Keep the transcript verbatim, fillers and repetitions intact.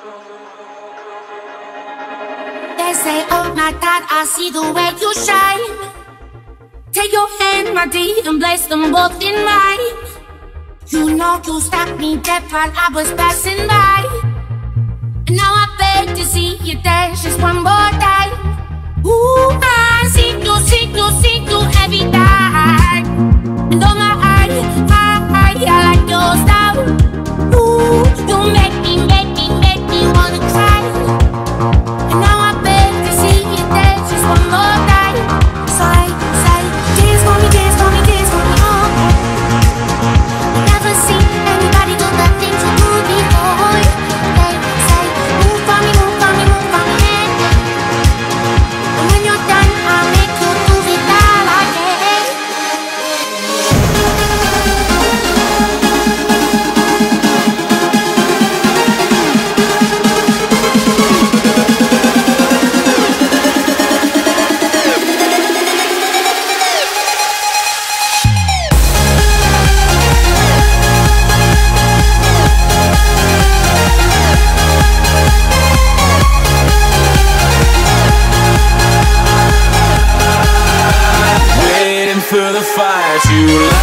They say, oh my God, I see the way you shine. Take your hand, my dear, and place them both in mine. You know you stopped me dead while I was passing by. And now I beg to see you dance just one more time. Ooh, I see you, see you, see you every time. And oh my, I, I, I like your style. Ooh, you make me, make me, make me wanna cry. And now I beg to see you dance just one more time. So I say, dance for me, dance for me, dance for me, oh. Never seen anybody do the things you do before. They say, move for me, move for me, move for me, yeah. And when you're done, I'll make you move it all again. For the fire to light.